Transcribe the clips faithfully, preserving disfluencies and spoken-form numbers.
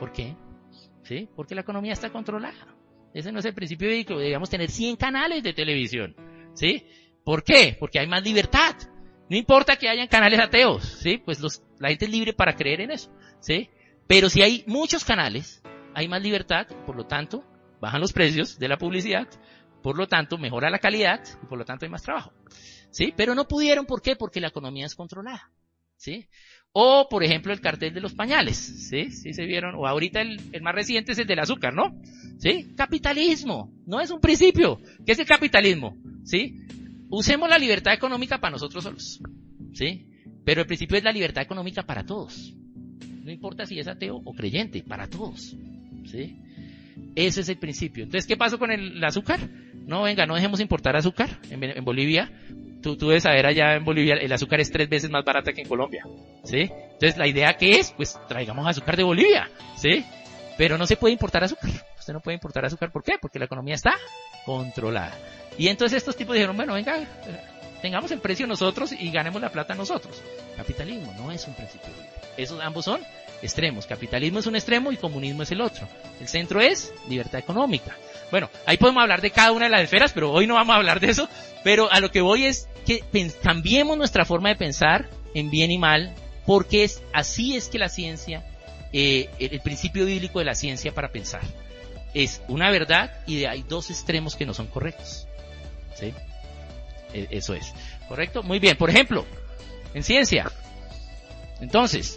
¿Por qué? ¿Sí? Porque la economía está controlada. Ese no es el principio bíblico. Debemos tener cien canales de televisión. ¿Sí? ¿Por qué? Porque hay más libertad. No importa que hayan canales ateos. ¿Sí? Pues los, la gente es libre para creer en eso. ¿Sí? Pero si hay muchos canales, hay más libertad. Por lo tanto, bajan los precios de la publicidad. Por lo tanto, mejora la calidad. Y por lo tanto, hay más trabajo. ¿Sí? Pero no pudieron. ¿Por qué? Porque la economía es controlada. ¿Sí? O, por ejemplo, el cartel de los pañales. ¿Sí? ¿Sí se vieron? O ahorita el, el más reciente es el del azúcar, ¿no? ¿Sí? Capitalismo. No es un principio. ¿Qué es el capitalismo? ¿Sí? Usemos la libertad económica para nosotros solos. ¿Sí? Pero el principio es la libertad económica para todos. No importa si es ateo o creyente, para todos. ¿Sí? Ese es el principio. Entonces, ¿qué pasó con el, el azúcar? No, venga, no dejemos importar azúcar en, en Bolivia. Tú, tú debes saber, allá en Bolivia el azúcar es tres veces más barata que en Colombia, ¿sí? Entonces la idea que es, pues traigamos azúcar de Bolivia, ¿sí? Pero no se puede importar azúcar. Usted no puede importar azúcar, ¿por qué? Porque la economía está controlada. Y entonces estos tipos dijeron, bueno, venga, tengamos el precio nosotros y ganemos la plata nosotros. Capitalismo no es un principio libre. Esos ambos son extremos. Capitalismo es un extremo y comunismo es el otro. El centro es libertad económica. Bueno, ahí podemos hablar de cada una de las esferas, pero hoy no vamos a hablar de eso. Pero a lo que voy es que cambiemos nuestra forma de pensar en bien y mal, porque es, así es que la ciencia, eh, el, el principio bíblico de la ciencia para pensar, es una verdad y de, hay dos extremos que no son correctos. ¿Sí? E, eso es. ¿Correcto? Muy bien. Por ejemplo, en ciencia, entonces,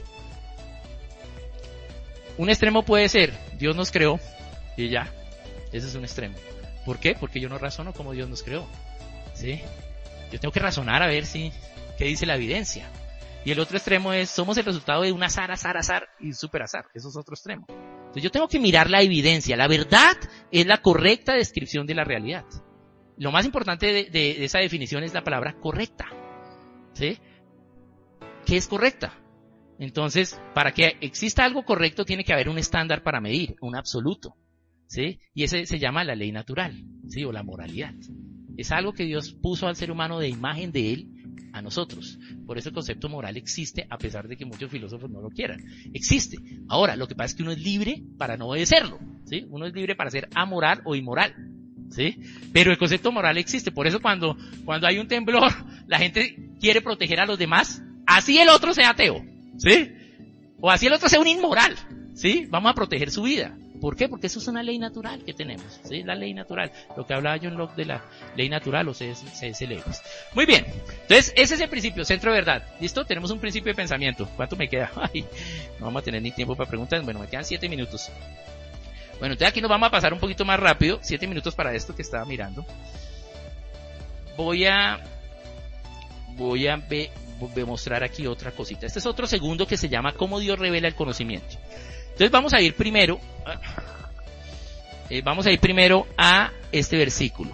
un extremo puede ser, Dios nos creó y ya. Ese es un extremo. ¿Por qué? Porque yo no razono como Dios nos creó. ¿Sí? Yo tengo que razonar a ver si qué dice la evidencia. Y el otro extremo es, somos el resultado de un azar, azar, azar y super azar. Eso es otro extremo. Entonces yo tengo que mirar la evidencia. La verdad es la correcta descripción de la realidad. Lo más importante de, de, de esa definición es la palabra correcta. ¿Sí? ¿Qué es correcta? Entonces, para que exista algo correcto tiene que haber un estándar para medir, un absoluto. ¿Sí? Y ese se llama la ley natural, ¿sí? O la moralidad. Es algo que Dios puso al ser humano de imagen de Él a nosotros. Por eso el concepto moral existe, a pesar de que muchos filósofos no lo quieran. Existe. Ahora, lo que pasa es que uno es libre para no obedecerlo, ¿sí? Uno es libre para ser amoral o inmoral, ¿sí? Pero el concepto moral existe. Por eso cuando, cuando hay un temblor, la gente quiere proteger a los demás, así el otro sea ateo, ¿sí? O así el otro sea un inmoral, ¿sí? Vamos a proteger su vida. ¿Por qué? Porque eso es una ley natural que tenemos, ¿sí? La ley natural, lo que hablaba John Locke de la ley natural o C S Lewis. Muy bien, entonces ese es el principio, centro de verdad. ¿Listo? Tenemos un principio de pensamiento. ¿Cuánto me queda? Ay, no vamos a tener ni tiempo para preguntas. Bueno, me quedan siete minutos. Bueno, entonces aquí nos vamos a pasar un poquito más rápido, siete minutos para esto que estaba mirando. Voy a, voy a ve, mostrar aquí otra cosita. Este es otro segundo que se llama cómo Dios revela el conocimiento. Entonces vamos a ir primero, eh, vamos a ir primero a este versículo.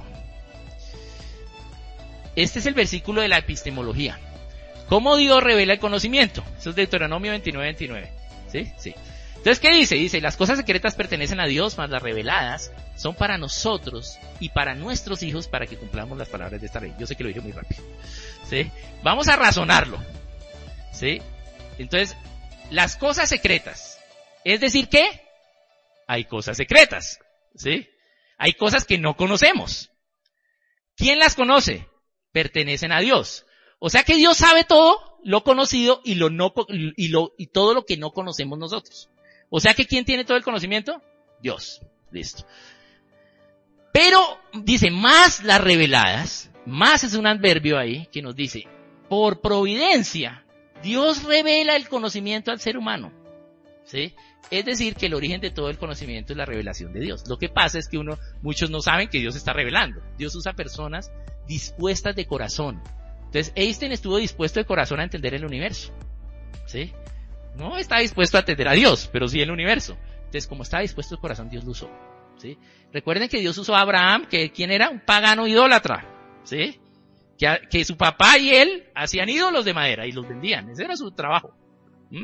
Este es el versículo de la epistemología. ¿Cómo Dios revela el conocimiento? Eso es Deuteronomio veintinueve, veintinueve. ¿Sí? Sí. Entonces, ¿qué dice? Dice, las cosas secretas pertenecen a Dios, mas las reveladas son para nosotros y para nuestros hijos para que cumplamos las palabras de esta ley. Yo sé que lo dije muy rápido. ¿Sí? Vamos a razonarlo. ¿Sí? Entonces, las cosas secretas. Es decir, ¿qué? Hay cosas secretas, ¿sí? Hay cosas que no conocemos. ¿Quién las conoce? Pertenecen a Dios. O sea que Dios sabe todo lo conocido y lo no y lo y todo lo que no conocemos nosotros. O sea que ¿quién tiene todo el conocimiento? Dios. Listo. Pero dice, más las reveladas, más es un adverbio ahí que nos dice, por providencia, Dios revela el conocimiento al ser humano. ¿Sí? Es decir, que el origen de todo el conocimiento es la revelación de Dios. Lo que pasa es que uno, muchos no saben que Dios está revelando. Dios usa personas dispuestas de corazón. Entonces, Einstein estuvo dispuesto de corazón a entender el universo. ¿Sí? No está dispuesto a entender a Dios, pero sí el universo. Entonces, como estaba dispuesto de corazón, Dios lo usó. ¿Sí? Recuerden que Dios usó a Abraham, que ¿quién era? Un pagano idólatra. ¿Sí? Que, que su papá y él hacían ídolos de madera y los vendían. Ese era su trabajo. ¿Mm?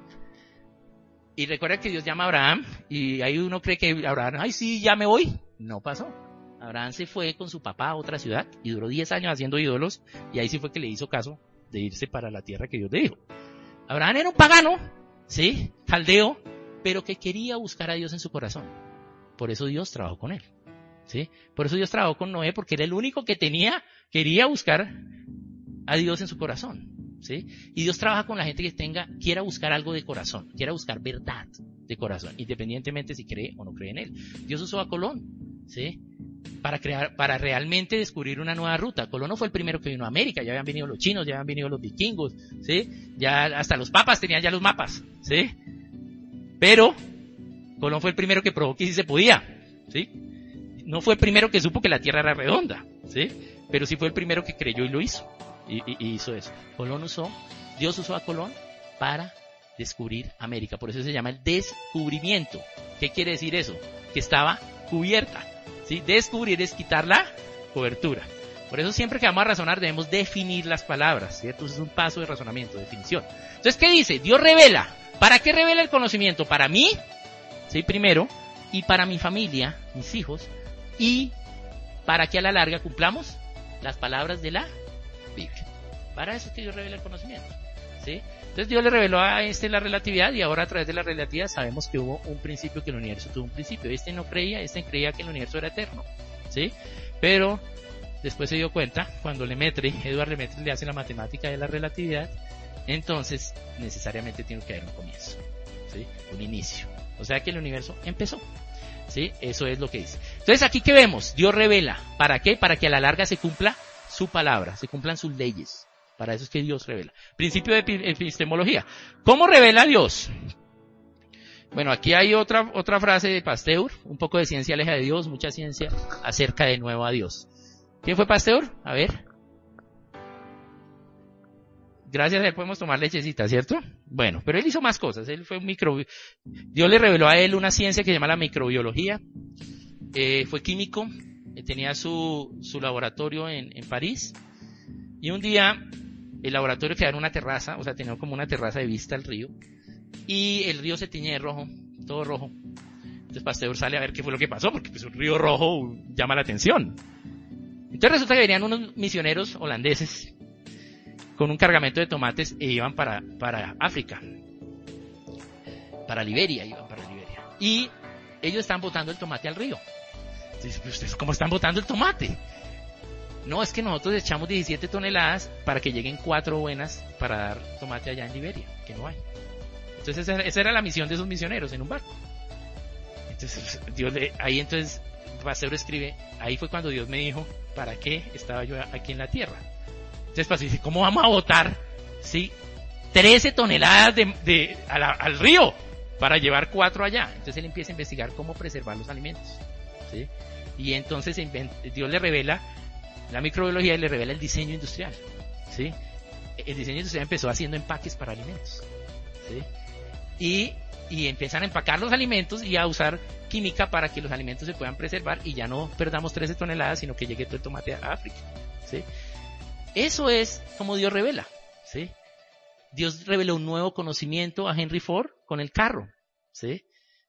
Y recuerda que Dios llama a Abraham y ahí uno cree que Abraham, ay sí, ya me voy. No pasó. Abraham se fue con su papá a otra ciudad y duró diez años haciendo ídolos y ahí sí fue que le hizo caso de irse para la tierra que Dios le dijo. Abraham era un pagano, ¿sí? Caldeo, pero que quería buscar a Dios en su corazón. Por eso Dios trabajó con él. ¿Sí? Por eso Dios trabajó con Noé, porque era el único que tenía, quería buscar a Dios en su corazón. ¿Sí? Y Dios trabaja con la gente que tenga, quiera buscar algo de corazón, quiera buscar verdad de corazón, independientemente si cree o no cree en él. Dios usó a Colón, ¿sí? Para crear, para realmente descubrir una nueva ruta. Colón no fue el primero que vino a América, ya habían venido los chinos, ya habían venido los vikingos, ¿sí? Ya hasta los papas tenían ya los mapas, ¿sí? Pero Colón fue el primero que probó que sí se podía, ¿sí? No fue el primero que supo que la Tierra era redonda, ¿sí? Pero sí fue el primero que creyó y lo hizo. Y, y, y hizo eso. Colón usó, Dios usó a Colón para descubrir América. Por eso se llama el descubrimiento. ¿Qué quiere decir eso? Que estaba cubierta, ¿sí? Descubrir es quitar la cobertura. Por eso siempre que vamos a razonar debemos definir las palabras, ¿cierto? Eso es un paso de razonamiento, definición. Entonces, ¿qué dice? Dios revela. ¿Para qué revela el conocimiento? Para mí, ¿sí? Primero, y para mi familia, mis hijos, y para que a la larga cumplamos las palabras de la Biblia. Para eso es que Dios revela el conocimiento, ¿sí? Entonces Dios le reveló a este la relatividad, y ahora a través de la relatividad sabemos que hubo un principio, que el universo tuvo un principio. Este no creía, este creía que el universo era eterno, ¿sí? Pero después se dio cuenta, cuando Lemaitre, Edward Lemaitre le hace la matemática de la relatividad, entonces necesariamente tiene que haber un comienzo, ¿sí? Un inicio. O sea que el universo empezó, ¿sí? Eso es lo que dice. Entonces aquí que vemos, Dios revela. ¿Para qué? Para que a la larga se cumpla su palabra, se cumplan sus leyes. Para eso es que Dios revela. Principio de epistemología. ¿Cómo revela Dios? Bueno, aquí hay otra otra frase de Pasteur, un poco de ciencia aleja de Dios, mucha ciencia acerca de nuevo a Dios. ¿Quién fue Pasteur? A ver. Gracias a él podemos tomar lechecita, ¿cierto? Bueno, pero él hizo más cosas. Él fue un micro... Dios le reveló a él una ciencia que se llama la microbiología. Eh, fue químico. Tenía su, su laboratorio en, en París, y un día el laboratorio quedaba en una terraza, o sea, tenía como una terraza de vista al río, y el río se tiñe de rojo, todo rojo. Entonces Pasteur sale a ver qué fue lo que pasó, porque pues un río rojo llama la atención. Entonces resulta que venían unos misioneros holandeses con un cargamento de tomates e iban para, para África, para Liberia, iban para Liberia, y ellos están botando el tomate al río. Dice, ¿ustedes cómo están botando el tomate? No, es que nosotros echamos diecisiete toneladas para que lleguen cuatro buenas para dar tomate allá en Liberia, que no hay. Entonces esa, esa era la misión de esos misioneros en un barco. Entonces Dios le, ahí entonces Pasteur escribe, ahí fue cuando Dios me dijo, ¿para qué estaba yo aquí en la tierra? Entonces Pasteur dice, ¿cómo vamos a botar, sí, trece toneladas de, de, a la, al río para llevar cuatro allá? Entonces él empieza a investigar cómo preservar los alimentos, ¿sí? Y entonces Dios le revela la microbiología y le revela el diseño industrial, ¿sí? El diseño industrial empezó haciendo empaques para alimentos, ¿sí? Y, y empiezan a empacar los alimentos y a usar química para que los alimentos se puedan preservar y ya no perdamos trece toneladas, sino que llegue todo el tomate a África, ¿sí? Eso es como Dios revela, ¿sí? Dios reveló un nuevo conocimiento a Henry Ford con el carro, ¿sí?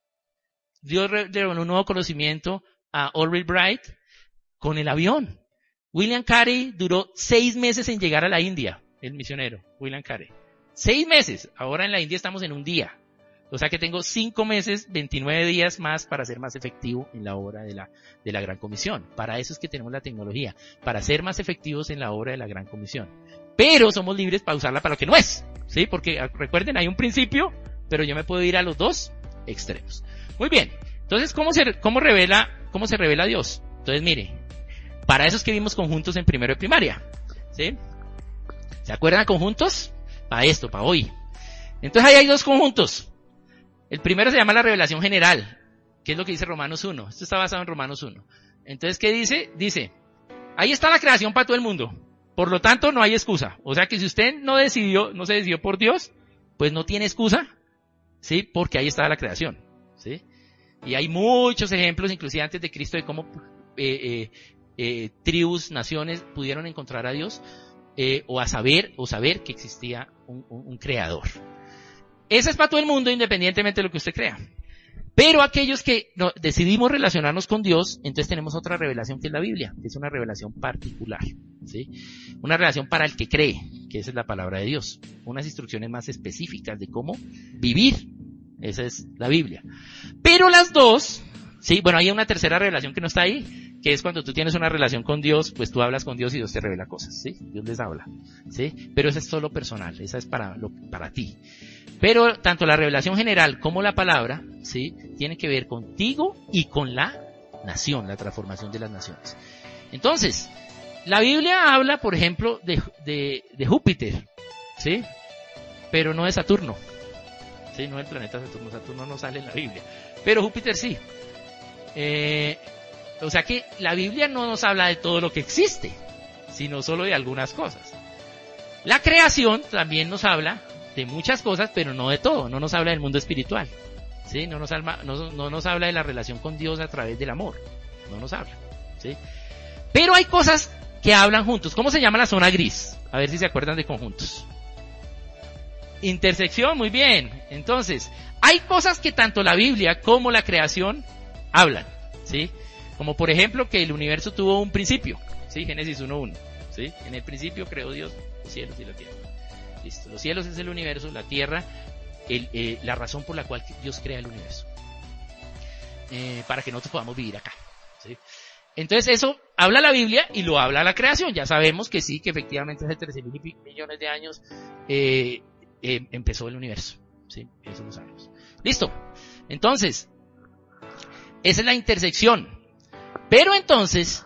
Dios reveló un nuevo conocimiento a Orville Bright con el avión. William Carey duró seis meses en llegar a la India, el misionero, William Carey. Seis meses. Ahora en la India estamos en un día. O sea que tengo cinco meses, veintinueve días más para ser más efectivo en la obra de la, de la Gran Comisión. Para eso es que tenemos la tecnología, para ser más efectivos en la obra de la Gran Comisión. Pero somos libres para usarla para lo que no es, ¿sí? Porque recuerden, hay un principio, pero yo me puedo ir a los dos extremos. Muy bien. Entonces, ¿cómo se, cómo revela, cómo se revela Dios? Entonces, mire, para eso es que vimos conjuntos en primero de primaria, ¿sí? ¿Se acuerdan conjuntos? Para esto, para hoy. Entonces, ahí hay dos conjuntos. El primero se llama la revelación general, que es lo que dice Romanos uno. Esto está basado en Romanos uno. Entonces, ¿qué dice? Dice, ahí está la creación para todo el mundo. Por lo tanto, no hay excusa. O sea que si usted no decidió, no se decidió por Dios, pues no tiene excusa, ¿sí? Porque ahí está la creación, ¿sí? Y hay muchos ejemplos, inclusive antes de Cristo, de cómo eh, eh, eh, tribus, naciones pudieron encontrar a Dios eh, o a saber o saber que existía un, un, un creador. Esa es para todo el mundo, independientemente de lo que usted crea. Pero aquellos que no, decidimos relacionarnos con Dios, entonces tenemos otra revelación que es la Biblia, que es una revelación particular, ¿sí? Una revelación para el que cree, que esa es la palabra de Dios. Unas instrucciones más específicas de cómo vivir Esa es la Biblia. Pero las dos, sí, bueno, hay una tercera revelación que no está ahí, que es cuando tú tienes una relación con Dios, pues tú hablas con Dios y Dios te revela cosas, ¿sí? Dios les habla, ¿sí? Pero esa es solo personal, esa es para, lo, para ti. Pero tanto la revelación general como la palabra, ¿sí? Tiene que ver contigo y con la nación, la transformación de las naciones. Entonces, la Biblia habla, por ejemplo, de, de, de Júpiter, ¿sí? Pero no de Saturno, ¿sí? No del planeta Saturno, Saturno no sale en la Biblia, pero Júpiter sí. Eh, o sea que la Biblia no nos habla de todo lo que existe, sino solo de algunas cosas. La creación también nos habla de muchas cosas, pero no de todo, no nos habla del mundo espiritual, ¿sí? No nos habla, no, no nos habla de la relación con Dios a través del amor, no nos habla, ¿sí? Pero hay cosas que hablan juntos. ¿Cómo se llama la zona gris? A ver si se acuerdan de conjuntos. Intersección, muy bien. Entonces, hay cosas que tanto la Biblia como la creación hablan, ¿sí? Como por ejemplo que el universo tuvo un principio, ¿sí? Génesis uno uno, ¿sí? En el principio creó Dios los cielos y la tierra. Listo. Los cielos es el universo, la tierra, el, eh, la razón por la cual Dios crea el universo. Eh, para que nosotros podamos vivir acá, ¿sí? Entonces eso habla la Biblia y lo habla la creación. Ya sabemos que sí, que efectivamente hace trece mil millones de años eh, eh, empezó el universo, ¿sí? Eso lo sabemos. Listo. Entonces, esa es la intersección. Pero entonces,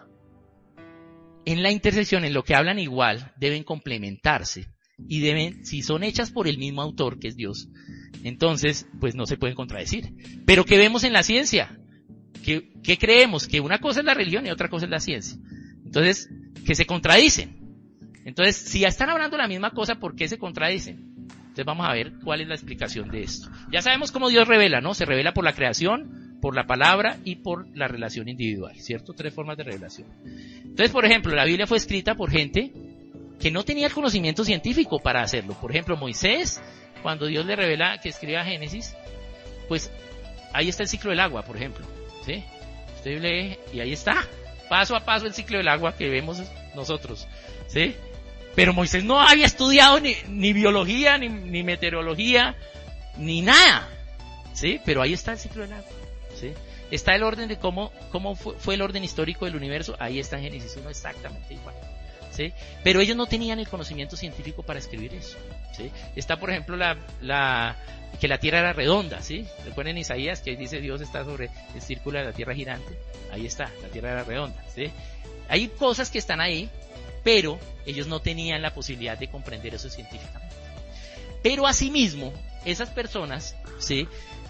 en la intersección, en lo que hablan igual, deben complementarse. Y deben, si son hechas por el mismo autor, que es Dios, entonces, pues no se pueden contradecir. Pero ¿qué vemos en la ciencia? ¿Qué, ¿Qué creemos? Que una cosa es la religión y otra cosa es la ciencia. Entonces, que se contradicen. Entonces, si ya están hablando la misma cosa, ¿por qué se contradicen? Entonces vamos a ver cuál es la explicación de esto. Ya sabemos cómo Dios revela, ¿no? Se revela por la creación, por la palabra y por la relación individual, ¿cierto? Tres formas de revelación. Entonces, por ejemplo, la Biblia fue escrita por gente que no tenía el conocimiento científico para hacerlo. Por ejemplo, Moisés, cuando Dios le revela que escriba Génesis, pues ahí está el ciclo del agua, por ejemplo, ¿sí? Usted lee y ahí está, paso a paso el ciclo del agua que vemos nosotros, ¿sí? Pero Moisés no había estudiado ni, ni biología, ni, ni meteorología, ni nada, ¿sí? Pero ahí está el ciclo del agua, ¿sí? Está el orden de cómo, cómo fue, fue el orden histórico del universo, ahí está en Génesis uno exactamente igual, ¿sí? Pero ellos no tenían el conocimiento científico para escribir eso, ¿sí? Está, por ejemplo, la, la, que la tierra era redonda, ¿sí? Recuerden Isaías, que ahí dice Dios está sobre el círculo de la tierra girante, ahí está, la tierra era redonda, ¿sí? Hay cosas que están ahí, pero ellos no tenían la posibilidad de comprender eso científicamente. Pero asimismo, esas personas, ¿sí?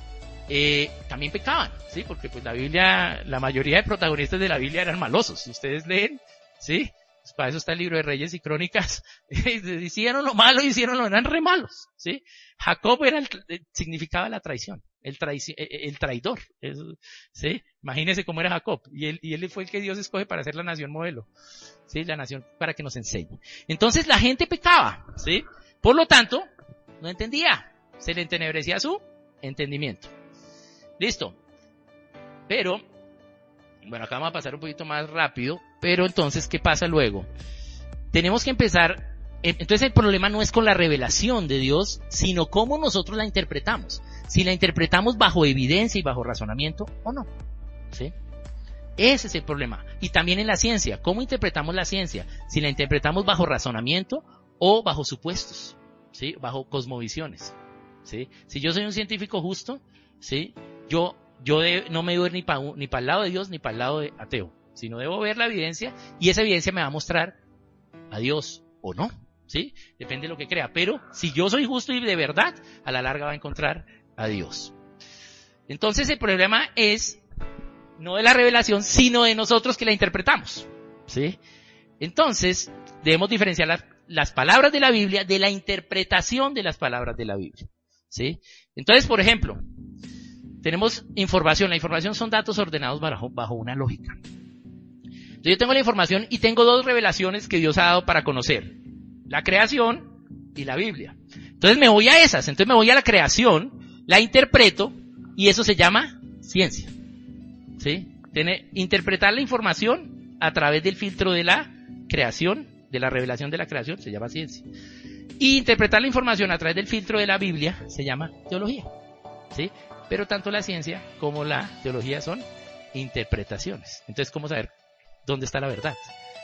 Eh, también pecaban, ¿sí? Porque pues la Biblia, la mayoría de protagonistas de la Biblia eran malosos. Si ustedes leen, ¿sí? Pues para eso está el libro de Reyes y Crónicas. Hicieron lo malo y hicieron lo, eran re malos, ¿sí? Jacob era el, significaba la traición, el, traici, el traidor, ¿sí? Imagínense cómo era Jacob. Y él, y él fue el que Dios escoge para ser la nación modelo, ¿sí? La nación para que nos enseñe. Entonces la gente pecaba, ¿sí? Por lo tanto, no entendía. Se le entenebrecía su entendimiento. Listo. Pero, bueno, acá vamos a pasar un poquito más rápido. Pero entonces, ¿qué pasa luego? Tenemos que empezar. Entonces el problema no es con la revelación de Dios, sino cómo nosotros la interpretamos. Si la interpretamos bajo evidencia y bajo razonamiento o no, ¿sí? Ese es el problema. Y también en la ciencia, ¿cómo interpretamos la ciencia? Si la interpretamos bajo razonamiento o bajo supuestos, ¿sí? Bajo cosmovisiones, ¿sí? Si yo soy un científico justo, ¿sí? Yo, yo de, no me voy ni para ni para el lado de Dios ni para el lado de ateo, sino debo ver la evidencia y esa evidencia me va a mostrar a Dios o no, ¿sí? Depende de lo que crea. Pero si yo soy justo y de verdad, a la larga va a encontrar a Dios. Entonces el problema es no de la revelación, sino de nosotros que la interpretamos, ¿sí? Entonces debemos diferenciar las, las palabras de la Biblia de la interpretación de las palabras de la Biblia, ¿sí? Entonces, por ejemplo, tenemos información. La información son datos ordenados bajo, bajo una lógica. Entonces yo tengo la información y tengo dos revelaciones que Dios ha dado para conocer. La creación y la Biblia. Entonces me voy a esas. Entonces me voy a la creación, la interpreto y eso se llama ciencia, ¿sí? Tiene, interpretar la información a través del filtro de la creación, de la revelación de la creación, se llama ciencia. Y interpretar la información a través del filtro de la Biblia se llama teología, ¿sí? Pero tanto la ciencia como la teología son interpretaciones. Entonces, ¿cómo saber dónde está la verdad?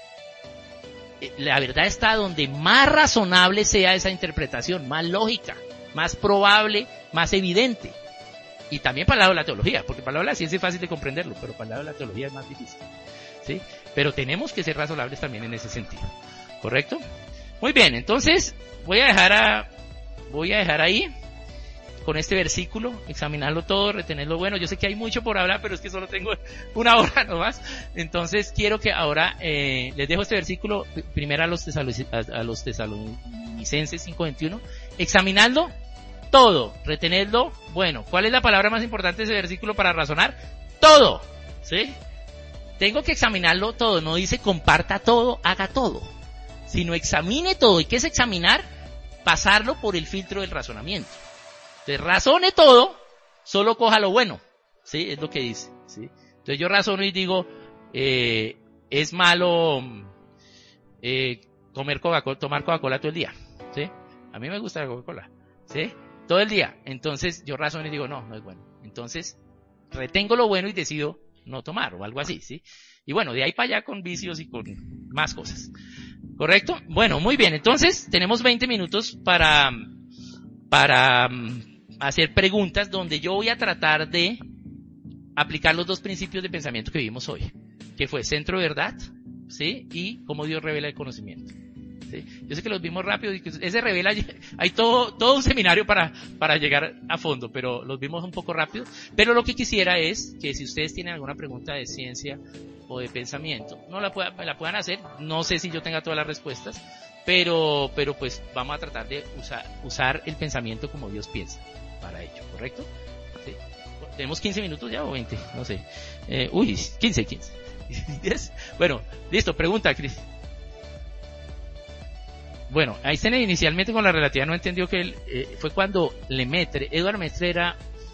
La verdad está donde más razonable sea esa interpretación, más lógica, más probable, más evidente. Y también para el lado de la teología, porque para el lado de la ciencia es fácil de comprenderlo, pero para el lado de la teología es más difícil, ¿sí? Pero tenemos que ser razonables también en ese sentido, ¿correcto? Muy bien, entonces voy a dejar a, voy a dejar ahí con este versículo, examinarlo todo, retenerlo bueno. Yo sé que hay mucho por hablar, pero es que solo tengo una hora nomás. Entonces quiero que ahora eh, les dejo este versículo primero a los, a los tesalonicenses cinco veintiuno, examinando todo, retenerlo bueno. ¿Cuál es la palabra más importante de ese versículo para razonar? Todo, ¿sí? Tengo que examinarlo todo, no dice comparta todo, haga todo, sino examine todo. ¿Y qué es examinar? Pasarlo por el filtro del razonamiento. Entonces, razone todo, solo coja lo bueno, ¿sí? Es lo que dice, ¿sí? Entonces yo razono y digo, eh, es malo eh, comer Coca-Cola, tomar Coca-Cola todo el día, ¿sí? A mí me gusta la Coca-Cola, ¿sí? Todo el día. Entonces yo razono y digo, no, no es bueno. Entonces retengo lo bueno y decido no tomar o algo así, ¿sí? Y bueno, de ahí para allá con vicios y con más cosas. ¿Correcto? Bueno, muy bien. Entonces tenemos veinte minutos para, para hacer preguntas donde yo voy a tratar de aplicar los dos principios de pensamiento que vimos hoy, que fue centro de verdad, ¿sí? Y cómo Dios revela el conocimiento, ¿sí? Yo sé que los vimos rápido y que ese revela, hay todo, todo un seminario para, para llegar a fondo, pero los vimos un poco rápido. Pero lo que quisiera es que si ustedes tienen alguna pregunta de ciencia o de pensamiento, no la, pueda, la puedan hacer. No sé si yo tenga todas las respuestas, pero, pero pues vamos a tratar de usar, usar el pensamiento como Dios piensa para ello, ¿correcto? ¿Sí? ¿Tenemos quince minutos ya o veinte? No sé. Eh, uy, quince, quince. ¿diez? Bueno, listo, pregunta, Cris. Bueno, Einstein inicialmente con la relatividad no entendió que él, eh, fue cuando Lemaitre, Edward Lemaitre era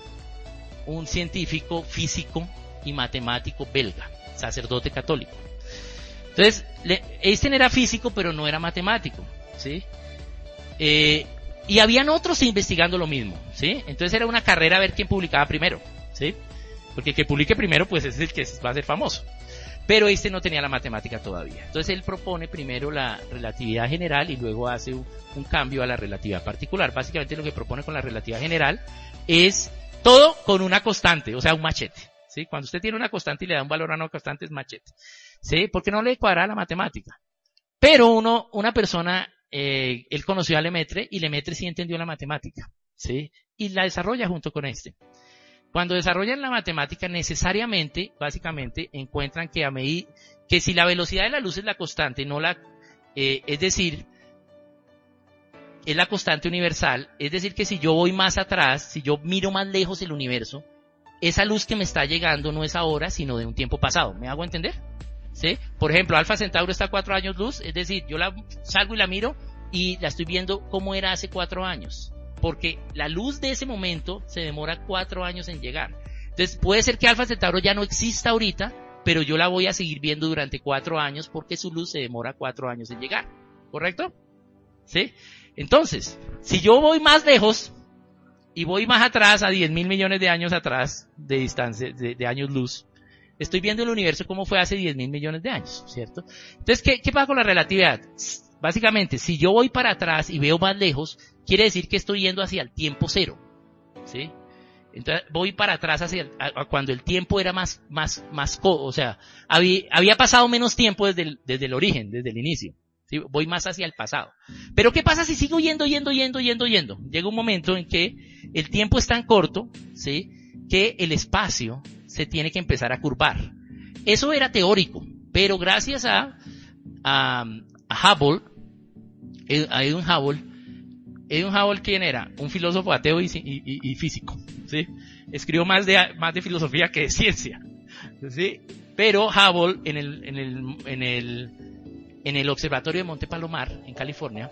un científico, físico y matemático belga, sacerdote católico. Entonces, le, Einstein era físico pero no era matemático, ¿sí? Eh, y habían otros investigando lo mismo, ¿sí? Entonces era una carrera a ver quién publicaba primero, ¿sí? Porque el que publique primero pues es el que va a ser famoso. Pero este no tenía la matemática todavía. Entonces él propone primero la relatividad general y luego hace un, un cambio a la relatividad particular. Básicamente lo que propone con la relatividad general es todo con una constante, o sea, un machete, ¿sí? Cuando usted tiene una constante y le da un valor a una constante es machete, ¿sí? Porque no le cuadra la matemática. Pero uno, una persona, eh, él conoció a Lemaitre y Lemaitre sí entendió la matemática, ¿sí? Y la desarrolla junto con este. Cuando desarrollan la matemática, necesariamente, básicamente, encuentran que a medida, que si la velocidad de la luz es la constante, no la, eh, es decir, es la constante universal, es decir que si yo voy más atrás, si yo miro más lejos el universo, esa luz que me está llegando no es ahora, sino de un tiempo pasado. ¿Me hago entender? ¿Sí? Por ejemplo, Alfa Centauro está a cuatro años luz, es decir, yo la salgo y la miro y la estoy viendo cómo era hace cuatro años. Porque la luz de ese momento se demora cuatro años en llegar. Entonces puede ser que Alfa Centauro ya no exista ahorita, pero yo la voy a seguir viendo durante cuatro años porque su luz se demora cuatro años en llegar. ¿Correcto? ¿Sí? Entonces, si yo voy más lejos y voy más atrás, a diez mil millones de años atrás de distancia, de, de años luz, estoy viendo el universo como fue hace diez mil millones de años, ¿cierto? Entonces, ¿qué, qué pasa con la relatividad? Básicamente, si yo voy para atrás y veo más lejos, quiere decir que estoy yendo hacia el tiempo cero, ¿sí? Entonces voy para atrás hacia el, a, a cuando el tiempo era más, más, más, o sea, había, había pasado menos tiempo desde el, desde el origen, desde el inicio, ¿sí? Voy más hacia el pasado. Pero ¿qué pasa si sigo yendo, yendo, yendo, yendo, yendo? Llega un momento en que el tiempo es tan corto, ¿sí? Que el espacio se tiene que empezar a curvar. Eso era teórico, pero gracias a, a, a Hubble, a Edwin Hubble, Edwin Hubble, ¿quién era? Un filósofo ateo y, y, y físico, ¿sí? Escribió más de, más de filosofía que de ciencia, ¿sí? Pero Hubble, en el, en el, en el, en el observatorio de Monte Palomar, en California,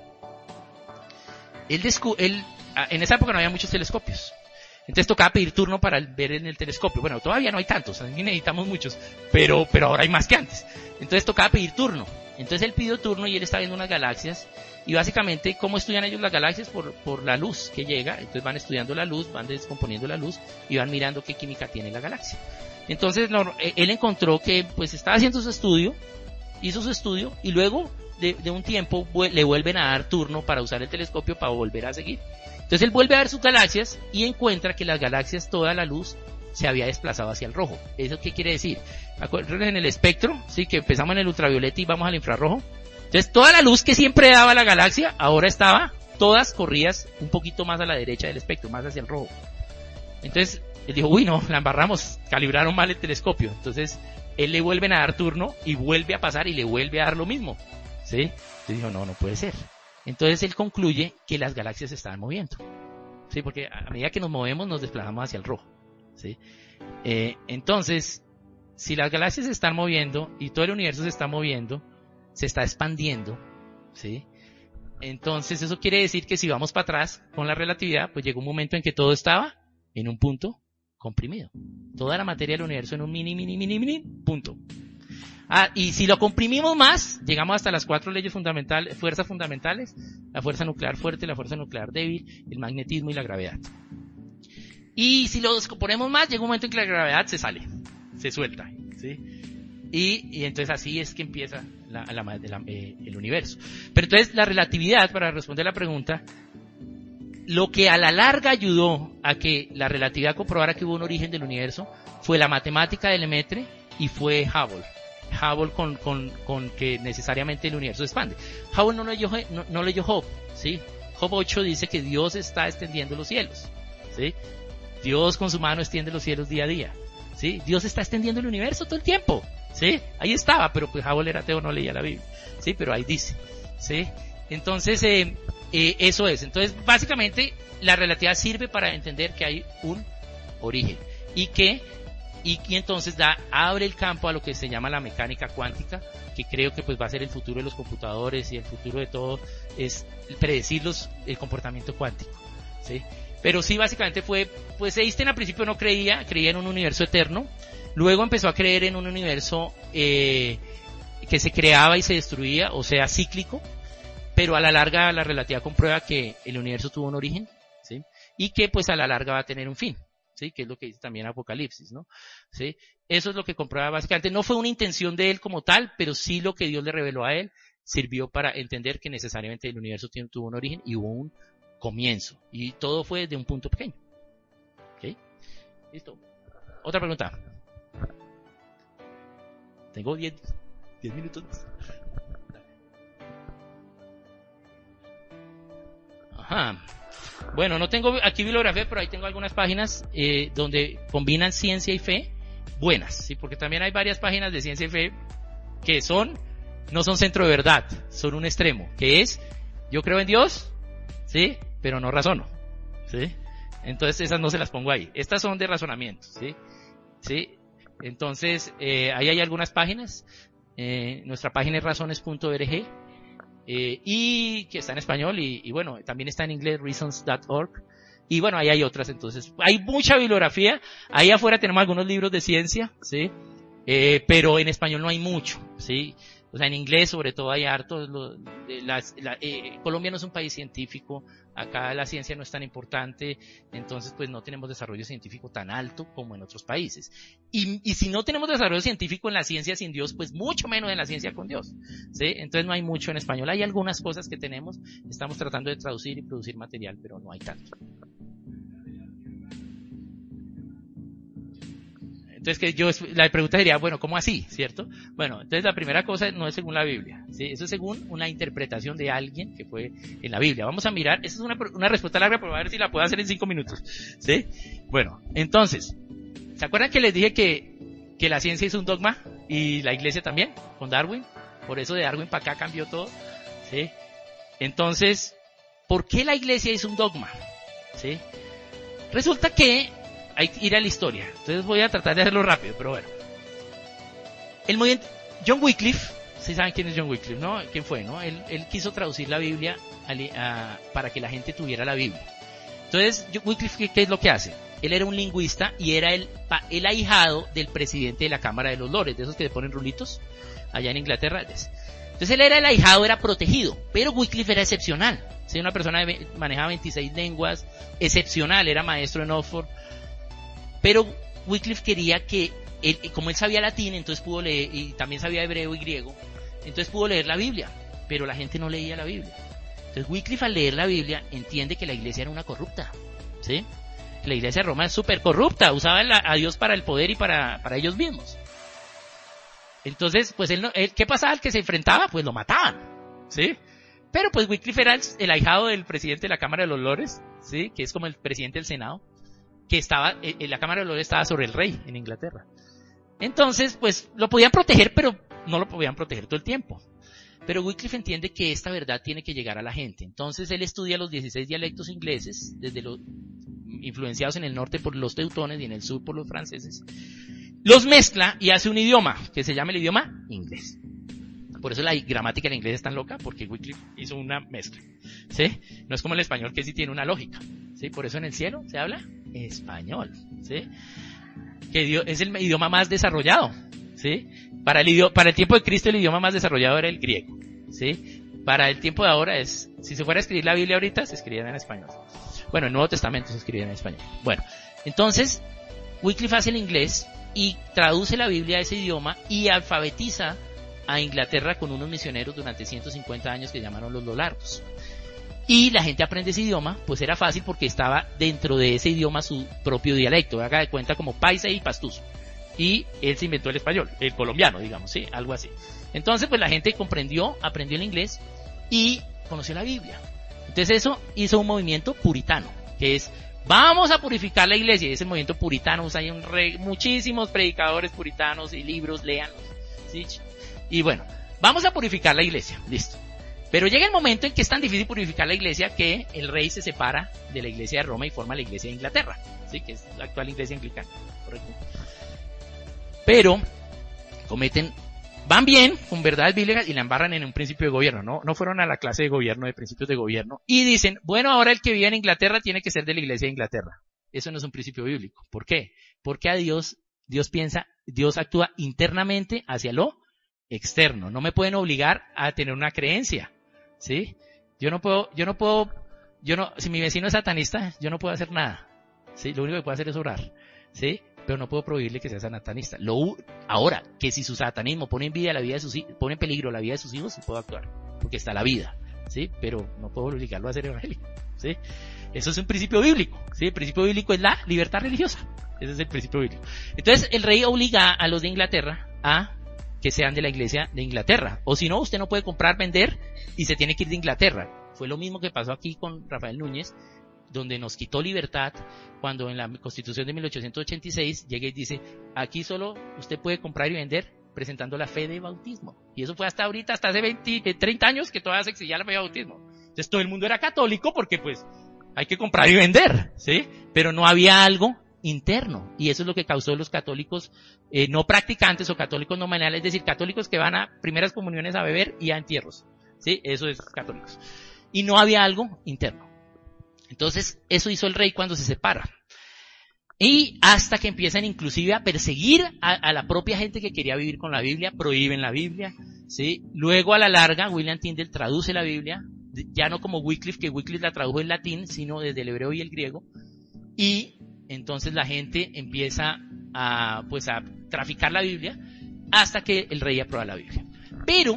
él, descu- él en esa época no había muchos telescopios. Entonces tocaba pedir turno para ver en el telescopio. Bueno, todavía no hay tantos, necesitamos muchos, pero, pero ahora hay más que antes. Entonces tocaba pedir turno. Entonces él pidió turno y él está viendo unas galaxias. Y básicamente, ¿cómo estudian ellos las galaxias? Por, por la luz que llega. Entonces van estudiando la luz, van descomponiendo la luz y van mirando qué química tiene la galaxia. Entonces no, él encontró que pues estaba haciendo su estudio, hizo su estudio y luego de, de un tiempo le vuelven a dar turno para usar el telescopio para volver a seguir. Entonces él vuelve a ver sus galaxias y encuentra que las galaxias, toda la luz se había desplazado hacia el rojo. ¿Eso qué quiere decir? Acuérdense en el espectro, sí, que empezamos en el ultravioleta y vamos al infrarrojo. Entonces toda la luz que siempre daba la galaxia, ahora estaba, todas corridas un poquito más a la derecha del espectro, más hacia el rojo. Entonces él dijo, uy no, la embarramos, calibraron mal el telescopio. Entonces él le vuelven a dar turno y vuelve a pasar y le vuelve a dar lo mismo, ¿sí? Entonces dijo, no, no puede ser. Entonces él concluye que las galaxias se estaban moviendo, ¿sí? Porque a medida que nos movemos nos desplazamos hacia el rojo, ¿sí? Eh, entonces, si las galaxias se están moviendo y todo el universo se está moviendo, se está expandiendo, ¿sí? Entonces eso quiere decir que si vamos para atrás con la relatividad, pues llegó un momento en que todo estaba en un punto comprimido. Toda la materia del universo en un mini, mini, mini, mini punto. Ah, y si lo comprimimos más, llegamos hasta las cuatro leyes fundamentales, fuerzas fundamentales, la fuerza nuclear fuerte, la fuerza nuclear débil, el magnetismo y la gravedad. Y si lo descomponemos más, llega un momento en que la gravedad se sale, se suelta, ¿sí? Y, y entonces así es que empieza la, la, la, eh, el universo. Pero entonces la relatividad, para responder la pregunta, lo que a la larga ayudó a que la relatividad comprobara que hubo un origen del universo fue la matemática de Lemaitre y fue Hubble. Hubble con, con, con que necesariamente el universo se expande. Hubble no leyó, no, no leyó Job, ¿sí? Job ocho dice que Dios está extendiendo los cielos, ¿sí? Dios con su mano extiende los cielos día a día, ¿sí? Dios está extendiendo el universo todo el tiempo, ¿sí? Ahí estaba, pero pues Hubble era ateo, no leía la Biblia, ¿sí? Pero ahí dice, ¿sí? Entonces, eh, eh, eso es. Entonces, básicamente, la relatividad sirve para entender que hay un origen y que, y, y entonces da, abre el campo a lo que se llama la mecánica cuántica, que creo que pues va a ser el futuro de los computadores y el futuro de todo, es predecir los, el comportamiento cuántico, ¿sí? Pero sí, básicamente fue, pues Einstein al principio no creía, creía en un universo eterno, luego empezó a creer en un universo eh, que se creaba y se destruía, o sea, cíclico, pero a la larga la relatividad comprueba que el universo tuvo un origen, ¿sí? Y que pues a la larga va a tener un fin, ¿sí? Que es lo que dice también Apocalipsis, ¿no? ¿Sí? Eso es lo que comprueba básicamente. No fue una intención de él como tal, pero sí lo que Dios le reveló a él sirvió para entender que necesariamente el universo tuvo un origen y hubo un comienzo. Y todo fue de un punto pequeño. ¿Ok? Listo. Otra pregunta. Tengo diez minutos. Ajá. Bueno, no tengo aquí bibliografía, pero ahí tengo algunas páginas eh, donde combinan ciencia y fe buenas, ¿sí? Porque también hay varias páginas de ciencia y fe que son, no son centro de verdad, son un extremo, que es, yo creo en Dios, ¿sí? Pero no razono, ¿sí? Entonces esas no se las pongo ahí. Estas son de razonamiento, ¿sí? ¿Sí? Entonces, eh, ahí hay algunas páginas. Eh, nuestra página es razones punto org. Eh, y que está en español y, y bueno, también está en inglés, reasons punto org, y bueno, ahí hay otras. Entonces hay mucha bibliografía. Ahí afuera tenemos algunos libros de ciencia, ¿sí? Eh, pero en español no hay mucho, ¿sí? O sea, en inglés sobre todo hay harto. Lo, las, la, eh, Colombia no es un país científico, acá la ciencia no es tan importante, entonces pues no tenemos desarrollo científico tan alto como en otros países. Y, y si no tenemos desarrollo científico en la ciencia sin Dios, pues mucho menos en la ciencia con Dios, ¿sí? Entonces no hay mucho en español. Hay algunas cosas que tenemos, estamos tratando de traducir y producir material, pero no hay tanto. Entonces que yo, la pregunta sería, bueno, ¿cómo así? ¿Cierto? Bueno, entonces la primera cosa no es según la Biblia, ¿sí? Eso es según una interpretación de alguien que fue en la Biblia. Vamos a mirar, esa es una, una respuesta larga, pero a ver si la puedo hacer en cinco minutos, ¿sí? Bueno, entonces, ¿se acuerdan que les dije que, que la ciencia es un dogma? Y la iglesia también, con Darwin. Por eso de Darwin para acá cambió todo, ¿sí? Entonces, ¿por qué la iglesia es un dogma? ¿Sí? Resulta que hay que ir a la historia. Entonces voy a tratar de hacerlo rápido, pero bueno. El movimiento, John Wycliffe, ¿sí saben quién es John Wycliffe, no? ¿Quién fue, no? Él, él quiso traducir la Biblia a, a, para que la gente tuviera la Biblia. Entonces, Wycliffe, ¿qué, ¿qué es lo que hace? Él era un lingüista y era el, el ahijado del presidente de la Cámara de los Lores, de esos que le ponen rulitos allá en Inglaterra. Entonces él era el ahijado, era protegido, pero Wycliffe era excepcional. ¿Sí? Una persona que manejaba veintiséis lenguas, excepcional, era maestro en Oxford. Pero Wycliffe quería que, él, como él sabía latín, entonces pudo leer, y también sabía hebreo y griego, entonces pudo leer la Biblia, pero la gente no leía la Biblia. Entonces Wycliffe, al leer la Biblia, entiende que la iglesia era una corrupta, ¿sí? La iglesia de Roma es súper corrupta, usaba a Dios para el poder y para, para ellos mismos. Entonces, pues él, no, él, ¿qué pasaba? El que se enfrentaba, pues lo mataban, ¿sí? Pero pues Wycliffe era el, el ahijado del presidente de la Cámara de los Lores, ¿sí? Que es como el presidente del Senado, que estaba, en la Cámara de los Lores estaba sobre el rey en Inglaterra. Entonces, pues lo podían proteger, pero no lo podían proteger todo el tiempo. Pero Wycliffe entiende que esta verdad tiene que llegar a la gente. Entonces él estudia los dieciséis dialectos ingleses, desde los influenciados en el norte por los teutones y en el sur por los franceses. Los mezcla y hace un idioma, que se llama el idioma inglés. Por eso la gramática en inglés es tan loca, porque Wycliffe hizo una mezcla, ¿sí? No es como el español, que sí tiene una lógica, ¿sí? Por eso en el cielo se habla español, ¿sí? Que es el idioma más desarrollado, ¿sí? Para el idioma, para el tiempo de Cristo el idioma más desarrollado era el griego, ¿sí? Para el tiempo de ahora es, si se fuera a escribir la Biblia ahorita, se escribiría en español. Bueno, el Nuevo Testamento se escribía en español. Bueno, entonces Wycliffe hace el inglés y traduce la Biblia a ese idioma y alfabetiza a Inglaterra con unos misioneros durante ciento cincuenta años que llamaron los Lollardos. Y la gente aprende ese idioma, pues era fácil porque estaba dentro de ese idioma su propio dialecto, haga de cuenta como paisa y pastuso. Y él se inventó el español, el colombiano, digamos, sí, algo así. Entonces, pues la gente comprendió, aprendió el inglés y conoció la Biblia. Entonces eso hizo un movimiento puritano, que es, vamos a purificar la iglesia. Y ese movimiento puritano, hay un re, muchísimos predicadores puritanos y libros, léanlos, ¿sí? Y bueno, vamos a purificar la iglesia, listo. Pero llega el momento en que es tan difícil purificar la iglesia que el rey se separa de la iglesia de Roma y forma la iglesia de Inglaterra, ¿sí? Que es la actual iglesia anglicana, ¿correcto? Pero cometen, van bien con verdades bíblicas y la embarran en un principio de gobierno, ¿no? No fueron a la clase de gobierno, de principios de gobierno, y dicen, bueno, ahora el que vive en Inglaterra tiene que ser de la iglesia de Inglaterra. Eso no es un principio bíblico. ¿Por qué? Porque a Dios, Dios piensa, Dios actúa internamente hacia lo externo. No me pueden obligar a tener una creencia, ¿sí? Yo no puedo, yo no puedo, yo no, si mi vecino es satanista, yo no puedo hacer nada, ¿sí? Lo único que puedo hacer es orar, ¿sí? Pero no puedo prohibirle que sea satanista. Lo, ahora, que si su satanismo pone en vida la vida de sus hijos, pone en peligro la vida de sus hijos, sí puedo actuar, porque está la vida, ¿sí? Pero no puedo obligarlo a ser evangélico, ¿sí? Eso es un principio bíblico, ¿sí? El principio bíblico es la libertad religiosa. Ese es el principio bíblico. Entonces, el rey obliga a los de Inglaterra a que sean de la iglesia de Inglaterra. O si no, usted no puede comprar, vender y se tiene que ir de Inglaterra. Fue lo mismo que pasó aquí con Rafael Núñez, donde nos quitó libertad cuando en la Constitución de mil ochocientos ochenta y seis llega y dice, aquí solo usted puede comprar y vender presentando la fe de bautismo. Y eso fue hasta ahorita, hasta hace veinte, treinta años que todavía se exigía la fe de bautismo. Entonces todo el mundo era católico porque pues hay que comprar y vender, ¿sí? Pero no había algo interno, y eso es lo que causó los católicos eh, no practicantes o católicos nominales, es decir, católicos que van a primeras comuniones a beber y a entierros, ¿sí? Eso es católicos. Y no había algo interno. Entonces, eso hizo el rey cuando se separa. Y hasta que empiezan inclusive a perseguir a, a la propia gente que quería vivir con la Biblia, prohíben la Biblia, ¿sí? Luego a la larga, William Tyndale traduce la Biblia, ya no como Wycliffe, que Wycliffe la tradujo en latín, sino desde el hebreo y el griego, y entonces la gente empieza a, pues a traficar la Biblia hasta que el rey aprueba la Biblia. Pero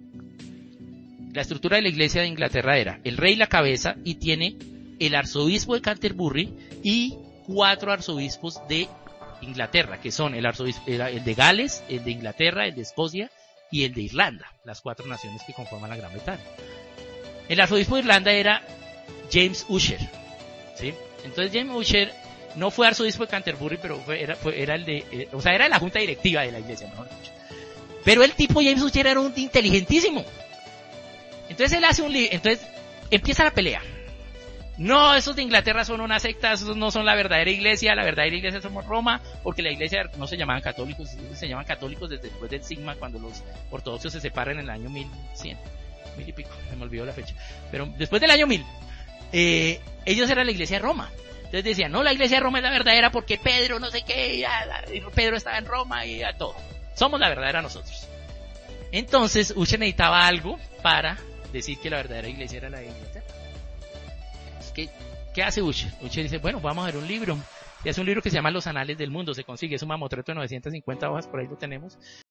la estructura de la iglesia de Inglaterra era el rey la cabeza y tiene el arzobispo de Canterbury y cuatro arzobispos de Inglaterra, que son el arzobispo, el de Gales, el de Inglaterra, el de Escocia y el de Irlanda, las cuatro naciones que conforman la Gran Bretaña. El arzobispo de Irlanda era James Ussher, ¿sí? Entonces James Ussher no fue arzobispo de Canterbury, pero fue, era, fue, era el de, eh, o sea, era la junta directiva de la iglesia, mejor dicho. Pero el tipo James Ussher era un inteligentísimo. Entonces él hace un libro, entonces empieza la pelea. No, esos de Inglaterra son una secta, esos no son la verdadera iglesia, la verdadera iglesia somos Roma, porque la iglesia no se llamaban católicos, se llaman católicos desde después del cisma, cuando los ortodoxos se separan en el año mil cien, mil y pico, se me olvidó la fecha, pero después del año mil, eh, ellos eran la iglesia de Roma. Entonces decían, no, la iglesia de Roma es la verdadera porque Pedro no sé qué, ya, y Pedro estaba en Roma y ya todo. Somos la verdadera nosotros. Entonces, Uche necesitaba algo para decir que la verdadera iglesia era la de Inglaterra. ¿Qué, ¿Qué hace Uche? Uche dice, bueno, vamos a ver un libro. Y hace un libro que se llama Los Anales del Mundo. Se consigue, es un mamotreto de novecientas cincuenta hojas, por ahí lo tenemos.